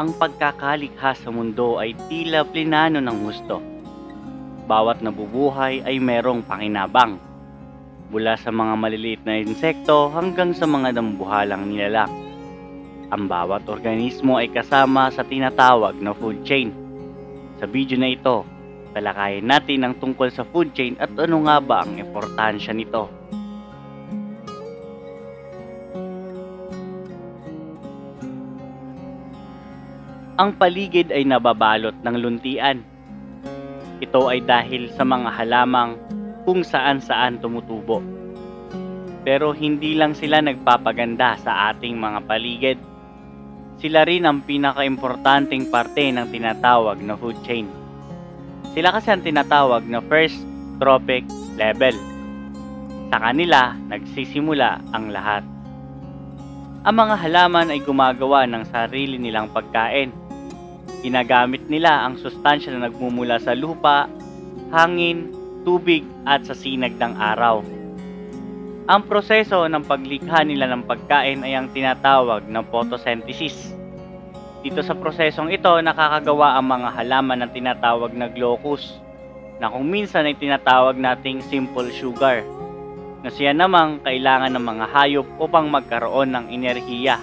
Ang pagkakalikha sa mundo ay tila plinano ng husto. Bawat nabubuhay ay merong pakinabang, mula sa mga maliliit na insekto hanggang sa mga dambuhalang nilalang. Ang bawat organismo ay kasama sa tinatawag na food chain. Sa video na ito, talakayin natin ang tungkol sa food chain at ano nga ba ang importansya nito. Ang paligid ay nababalot ng luntian. Ito ay dahil sa mga halamang kung saan-saan tumutubo. Pero hindi lang sila nagpapaganda sa ating mga paligid. Sila rin ang pinakaimportanteng parte ng tinatawag na food chain. Sila kasi ang tinatawag na first trophic level. Sa kanila, nagsisimula ang lahat. Ang mga halaman ay gumagawa ng sarili nilang pagkain. Ginagamit nila ang sustansya na nagmumula sa lupa, hangin, tubig at sa sinag ng araw. Ang proseso ng paglikha nila ng pagkain ay ang tinatawag na photosynthesis. Dito sa prosesong ito, nakakagawa ang mga halaman ng tinatawag na glucose, na kung minsan ay tinatawag nating simple sugar, na siya namang kailangan ng mga hayop upang magkaroon ng enerhiya.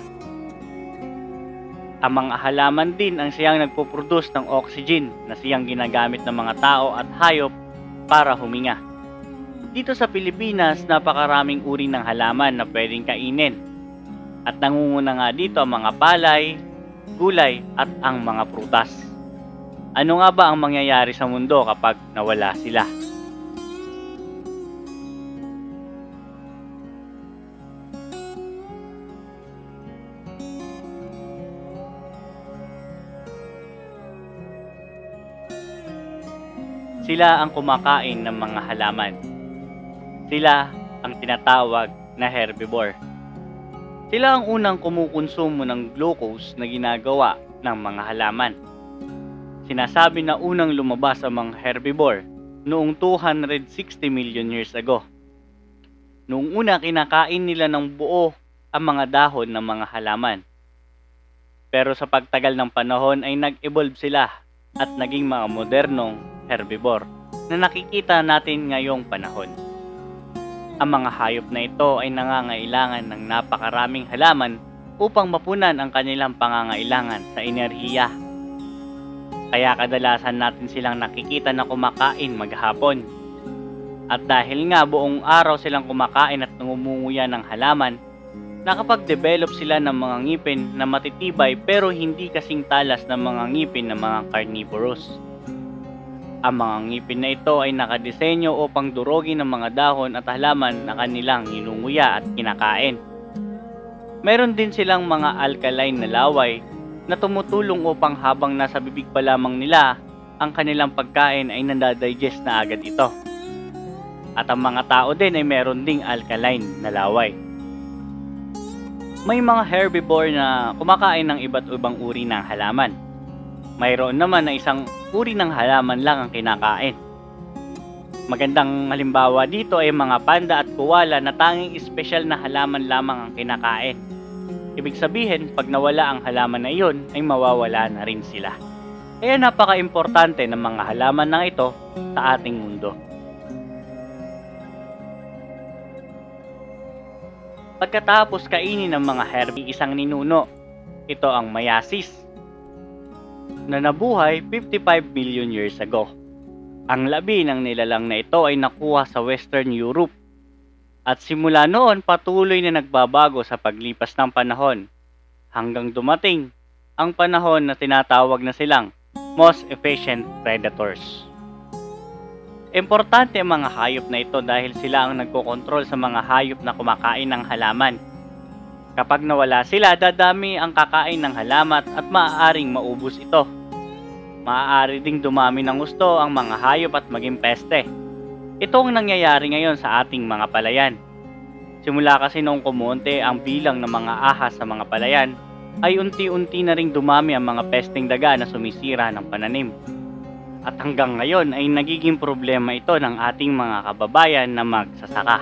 Ang mga halaman din ang siyang nagpo-produce ng oxygen na siyang ginagamit ng mga tao at hayop para huminga. Dito sa Pilipinas, napakaraming uri ng halaman na pwedeng kainin. At nangunguna nga dito ang mga palay, gulay at ang mga prutas. Ano nga ba ang mangyayari sa mundo kapag nawala sila? Sila ang kumakain ng mga halaman. Sila ang tinatawag na herbivore. Sila ang unang kumukonsumo ng glucose na ginagawa ng mga halaman. Sinasabi na unang lumabas ang mga herbivore noong 260 million years ago. Noong una, kinakain nila ng buo ang mga dahon ng mga halaman. Pero sa pagtagal ng panahon ay nag-evolve sila at naging mga modernong herbivore na nakikita natin ngayong panahon. Ang mga hayop na ito ay nangangailangan ng napakaraming halaman upang mapunan ang kanilang pangangailangan sa enerhiya. Kaya kadalasan natin silang nakikita na kumakain maghapon. At dahil nga buong araw silang kumakain at nangumunguya ng halaman, nakapag-develop sila ng mga ngipin na matitibay pero hindi kasing talas ng mga ngipin ng mga carnivorous. Ang mga ngipin na ito ay nakadisenyo upang durogin ang mga dahon at halaman na kanilang inunguya at kinakain. Meron din silang mga alkaline na laway na tumutulong upang habang nasa bibig pa lamang nila, ang kanilang pagkain ay nadadigest na agad ito. At ang mga tao din ay meron ding alkaline na laway. May mga herbivore na kumakain ng iba't ibang uri ng halaman. Mayroon naman na isang uri ng halaman lang ang kinakain. Magandang halimbawa dito ay mga panda at koala na tanging espesyal na halaman lamang ang kinakain. Ibig sabihin, pag nawala ang halaman na iyon, ay mawawala na rin sila. Kaya napaka-importante ng mga halaman na ito sa ating mundo. Pagkatapos kainin ng mga herbivore isang ninuno, ito ang meiosis, na nabuhay 55 million years ago. Ang labi ng nilalang na ito ay nakuha sa Western Europe. At simula noon patuloy na nagbabago sa paglipas ng panahon hanggang dumating ang panahon na tinatawag na silang most efficient predators. Importante ang mga hayop na ito dahil sila ang nagkokontrol sa mga hayop na kumakain ng halaman. Kapag nawala sila, dadami ang kakain ng halaman at maaaring maubos ito. Maaari ding dumami ng gusto ang mga hayop at maging peste. Ito ang nangyayari ngayon sa ating mga palayan. Simula kasi noong kumonte ang bilang ng mga ahas sa mga palayan, ay unti-unti na ring dumami ang mga pesteng daga na sumisira ng pananim. At hanggang ngayon ay nagiging problema ito ng ating mga kababayan na magsasaka.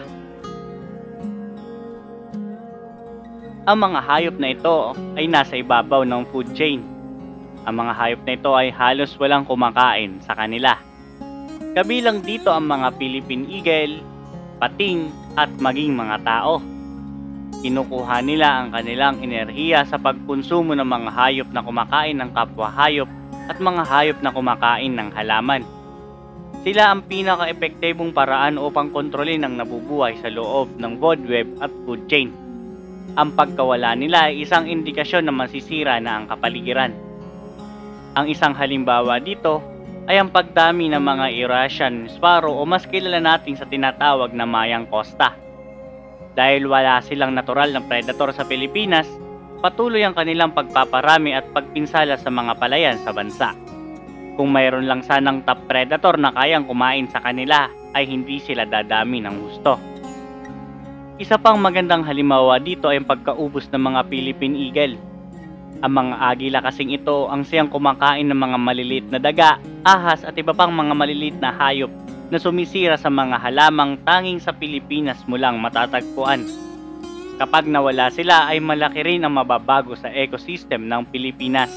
Ang mga hayop na ito ay nasa ibabaw ng food chain. Ang mga hayop na ito ay halos walang kumakain sa kanila. Kabilang dito ang mga Philippine Eagle, pating at maging mga tao. Kinukuha nila ang kanilang enerhiya sa pagkonsumo ng mga hayop na kumakain ng kapwa hayop at mga hayop na kumakain ng halaman. Sila ang pinaka-epektibong paraan upang kontrolin ang nabubuhay sa loob ng food web at food chain. Ang pagkawala nila ay isang indikasyon na masisira na ang kapaligiran. Ang isang halimbawa dito ay ang pagdami ng mga Eurasian sparrow o mas kilala natin sa tinatawag na mayang costa. Dahil wala silang natural na predator sa Pilipinas, patuloy ang kanilang pagpaparami at pagpinsala sa mga palayan sa bansa. Kung mayroon lang sanang top predator na kayang kumain sa kanila, ay hindi sila dadami ng gusto. Isa pang magandang halimbawa dito ay ang pagkaubos ng mga Philippine Eagle. Ang mga agila kasing ito ang siyang kumakain ng mga maliliit na daga, ahas at iba pang mga maliliit na hayop na sumisira sa mga halamang tanging sa Pilipinas mo lang matatagpuan. Kapag nawala sila ay malaki rin ang mababago sa ecosystem ng Pilipinas.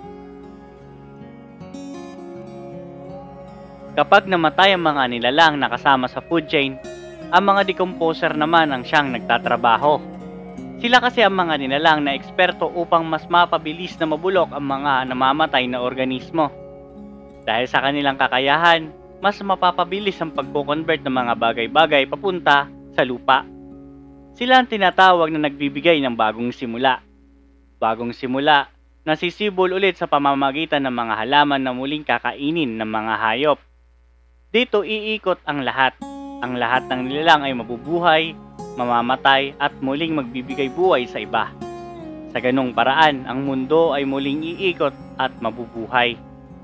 Kapag namatay ang mga nilalang na kasama sa food chain, ang mga decomposer naman ang siyang nagtatrabaho. Sila kasi ang mga nilalang na eksperto upang mas mapabilis na mabulok ang mga namamatay na organismo. Dahil sa kanilang kakayahan, mas mapapabilis ang pagko-convert ng mga bagay-bagay papunta sa lupa. Sila ang tinatawag na nagbibigay ng bagong simula. Bagong simula na sisibol ulit sa pamamagitan ng mga halaman na muling kakainin ng mga hayop. Dito iikot ang lahat. Ang lahat ng nilalang ay mabubuhay, mamamatay at muling magbibigay buhay sa iba. Sa ganong paraan, ang mundo ay muling iikot at mabubuhay.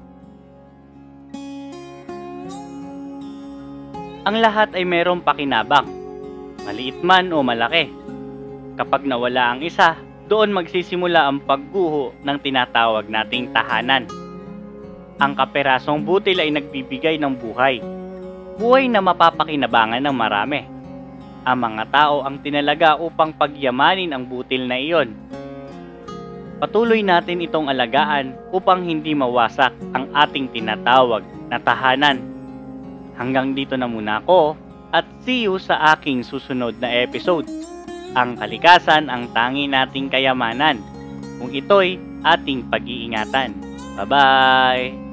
Ang lahat ay mayroong pakinabang, maliit man o malaki. Kapag nawala ang isa, doon magsisimula ang pagguho ng tinatawag nating tahanan. Ang kaperasong butil ay nagbibigay ng buhay. Buhay na mapapakinabangan ng marami. Ang mga tao ang tinalaga upang pagyamanin ang butil na iyon. Patuloy natin itong alagaan upang hindi mawasak ang ating tinatawag na tahanan. Hanggang dito na muna ako at see you sa aking susunod na episode. Ang kalikasan ang tangi nating kayamanan, kung ito'y ating pag-iingatan. Bye-bye!